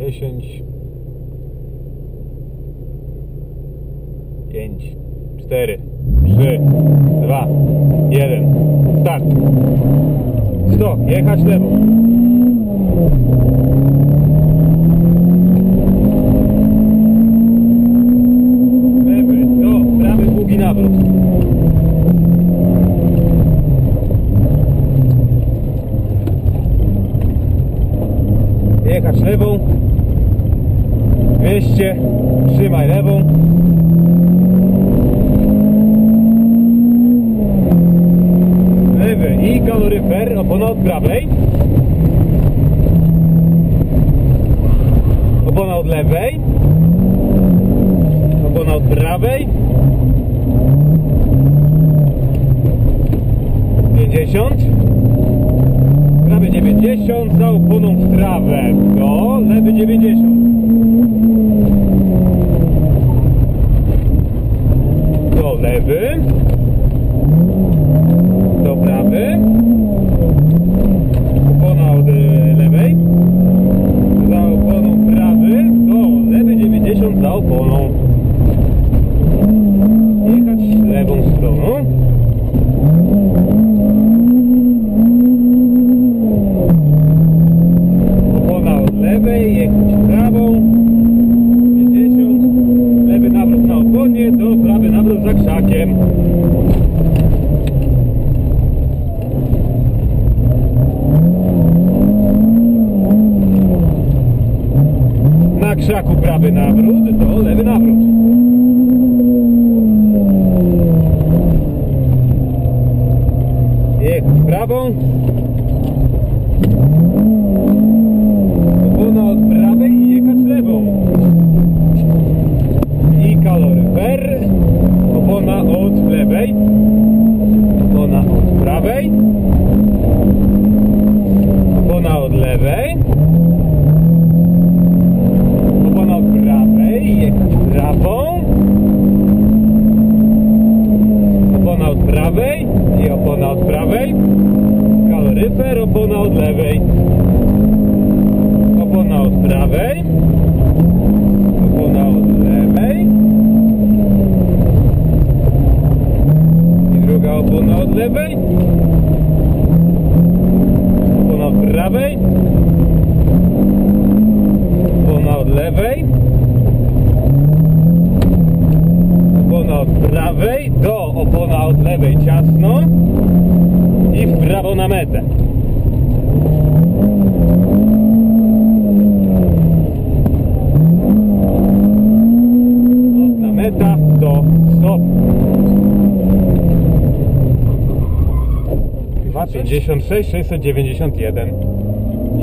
10, 5, 4, 3, 2, 1, start. 100, jechać lewą. Lewy, do, prawy, długi nawrót. Jechać lewą. 200, trzymaj lewą. Lewy i kaloryfer, opona od prawej. Opona od lewej. Opona od prawej. 50. Prawy 90, za oponą w trawę. Do, lewy 90. Do lewy. Do prawy. Opona od lewej. Za oponą prawy. Do lewy 90, za oponą. Jechać lewą stroną. Opona od lewej, jechać prawą. 50. Lewy nawrót na oponie, do prawy nawrót za krzakiem. Na krzaku prawy nawrót, to lewy nawrót. Jechać prawą. Opona od prawej i jechać lewą. I kaloryfer. Opona od lewej. Opona od prawej. Opona od lewej. Opona od prawej, jechać prawą. Opona od prawej i opona od prawej. Kaloryfer, opona od lewej. Opona od prawej. Opona od lewej. I druga opona od lewej. Opona od prawej. Opona od lewej. Opona od prawej. Do, opona od lewej ciasno. I w prawo na metę. Od na meta do stop. 256 691.